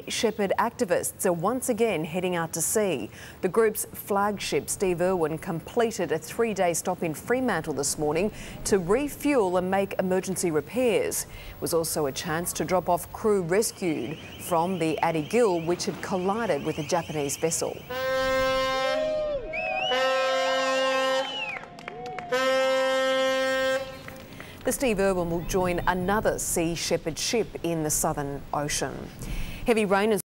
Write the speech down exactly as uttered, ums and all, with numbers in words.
Sea Shepherd activists are once again heading out to sea. The group's flagship, Steve Irwin, completed a three-day stop in Fremantle this morning to refuel and make emergency repairs. It was also a chance to drop off crew rescued from the Addie Gill, which had collided with a Japanese vessel. The Steve Irwin will join another Sea Shepherd ship in the Southern Ocean. Heavy rain and